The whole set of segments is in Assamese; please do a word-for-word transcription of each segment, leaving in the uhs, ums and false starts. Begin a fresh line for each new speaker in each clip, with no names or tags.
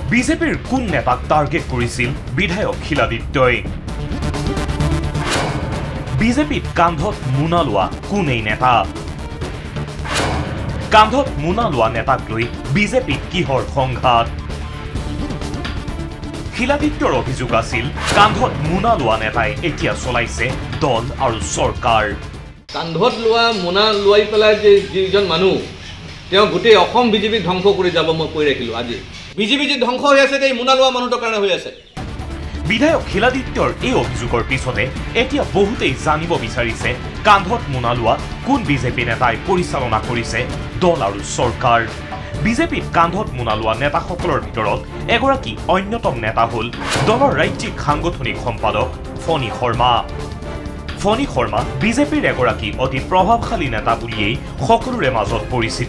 বিজেপিৰ কোন নেতাক টাৰ্গেট কৰিছিল বিধায়ক শিলাদিত্যই বিজেপিত কান্ধত মুনা লোৱা কোন এই নেতা কান্ধত মুনা লোৱা নেতাক লৈ বিজেপিত কিহৰ সংঘাত শিলাদিত্যৰ অভিযোগ আছিল কান্ধত মুনা লোৱা নেতাই এতিয়া চলাইছে দল আৰু চৰকাৰ
কান্ধত লোৱা মুনা লৈ পেলাই যে যিজন মানুহ তেওঁ গোটেই অসম বিজেপিক ধ্বংস কৰি যাব মই কৈ ৰাখিলোঁ আজি বিজেপি যে ধ্বংস হৈ আছে এই মুনা লোৱা মানুহটোৰ কাৰণে হৈ আছে
বিধায়ক শিলাদিত্যৰ এই অভিযোগৰ পিছতে এতিয়া বহুতেই জানিব বিচাৰিছে কান্ধত মুনা লোৱা কোন বিজেপি নেতাই পৰিচালনা কৰিছে দল আৰু চৰকাৰ বিজেপিত কান্ধত মুনা লোৱা নেতাসকলৰ ভিতৰত এগৰাকী অন্যতম নেতা হ'ল দলৰ ৰাজ্যিক সাংগঠনিক সম্পাদক ফণী শৰ্মা ফণী শৰ্মা বিজেপিৰ এগৰাকী অতি প্ৰভাৱশালী নেতা বুলিয়েই সকলোৰে মাজত পৰিচিত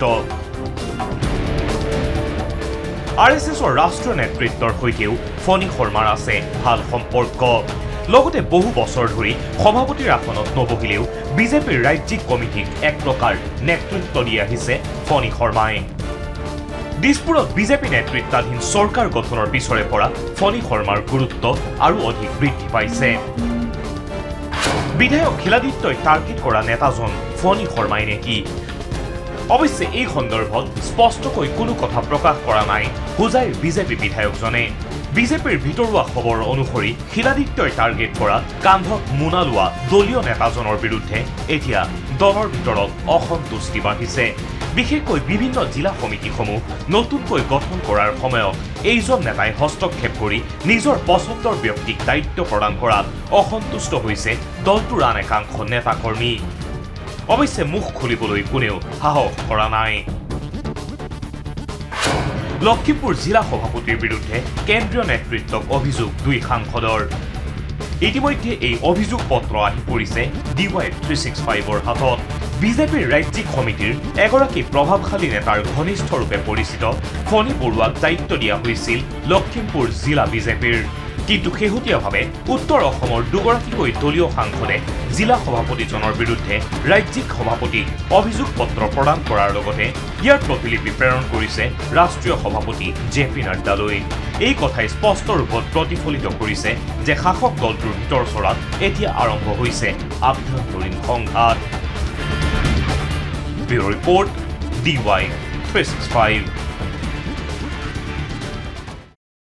আৰ এছ এছৰ ৰাষ্ট্ৰীয় নেতৃত্বৰ সৈতেও ফণী শৰ্মাৰ আছে ভাল সম্পৰ্ক লগতে বহু বছৰ ধৰি সভাপতিৰ আসনত নবহিলেও বিজেপিৰ ৰাজ্যিক কমিটিক এক প্ৰকাৰ নেতৃত্ব দি আহিছে ফণী শৰ্মাই দিছপুৰত বিজেপি নেতৃত্বাধীন চৰকাৰ গঠনৰ পিছৰে পৰা ফণী শৰ্মাৰ গুৰুত্ব আৰু অধিক বৃদ্ধি পাইছে বিধায়ক শিলাদিত্যই টাৰ্গেট কৰা নেতাজন ফণী শৰ্মাই নেকি অৱশ্যে এই সন্দৰ্ভত স্পষ্টকৈ কোনো কথা প্ৰকাশ কৰা নাই হুজাইৰ বিজেপি বিধায়কজনে বিজেপিৰ ভিতৰুৱা খবৰ অনুসৰি শিলাদিত্যই টাৰ্গেট কৰা কান্ধত মুনা লোৱা দলীয় নেতাজনৰ বিৰুদ্ধে এতিয়া দলৰ ভিতৰত অসন্তুষ্টি বাঢ়িছে বিশেষকৈ বিভিন্ন জিলা সমিতিসমূহ নতুনকৈ গঠন কৰাৰ সময়ত এইজন নেতাই হস্তক্ষেপ কৰি নিজৰ পছন্দৰ ব্যক্তিক দায়িত্ব প্ৰদান কৰাত অসন্তুষ্ট হৈছে দলটোৰ আন একাংশ নেতাকৰ্মী অৱশ্যে মুখ খুলিবলৈ কোনেও সাহস কৰা নাই লক্ষীমপুৰ জিলা সভাপতিৰ বিৰুদ্ধে কেন্দ্ৰীয় নেতৃত্বক অভিযোগ দুই সাংসদৰ ইতিমধ্যে এই অভিযোগ পত্ৰ আহি পৰিছে ডি ৱাই থ্ৰী ছিক্স ফাইভৰ হাতত বিজেপিৰ ৰাজ্যিক সমিতিৰ এগৰাকী প্ৰভাৱশালী নেতাৰ ঘনিষ্ঠ ৰূপে পৰিচিত ফণী বৰুৱাক দায়িত্ব দিয়া হৈছিল লক্ষীমপুৰ জিলা বিজেপিৰ কিন্তু শেহতীয়াভাৱে উত্তৰ অসমৰ দুগৰাকীকৈ দলীয় সাংসদে জিলা সভাপতিজনৰ বিৰুদ্ধে ৰাজ্যিক সভাপতিক অভিযোগ পত্ৰ প্ৰদান কৰাৰ লগতে ইয়াৰ প্ৰতিলিপি প্ৰেৰণ কৰিছে ৰাষ্ট্ৰীয় সভাপতি জে পি নাড্ডালৈ এই কথাই স্পষ্ট ৰূপত প্ৰতিফলিত কৰিছে যে শাসক দলটোৰ ভিতৰ চৰাত এতিয়া আৰম্ভ হৈছে আভ্যন্তৰীণ সংঘাত bureau report D Y three six five